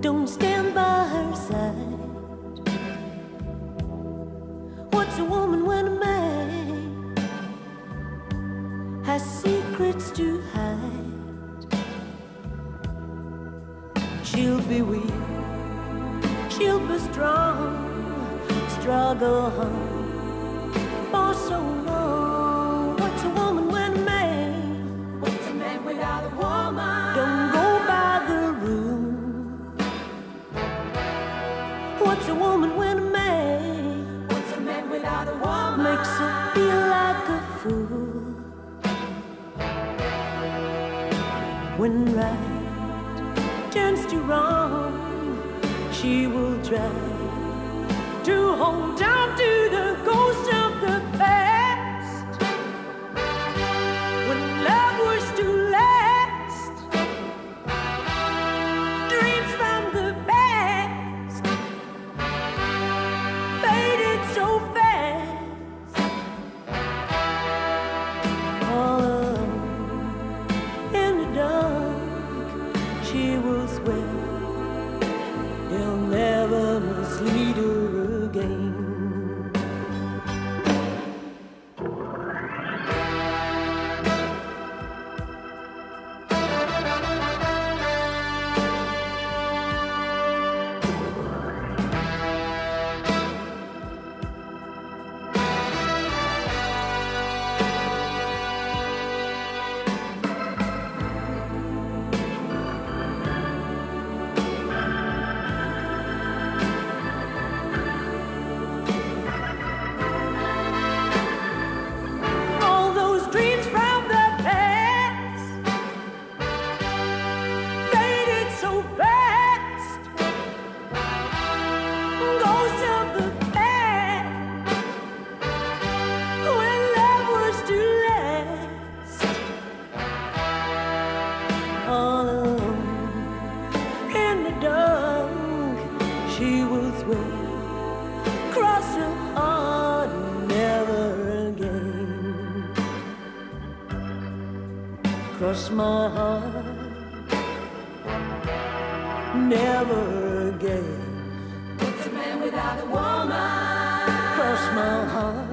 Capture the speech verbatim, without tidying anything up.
don't stand by her side. What's a woman when a man has secrets to hide? She'll be weak, she'll be strong, struggle on for so long. What's a woman when a man? What's a man without a woman? Don't go by the rule. What's a woman when a man? What's a man without a woman? Makes her feel like a fool. When right turns to wrong, she will try to hold on to the ghost of the past. When love was to last, dreams from the past faded so fast. All alone in the dark, she will swear he'll never mislead her again. She will swear, cross her heart, never again. Cross my heart, never again. What's a man without a woman? Cross my heart.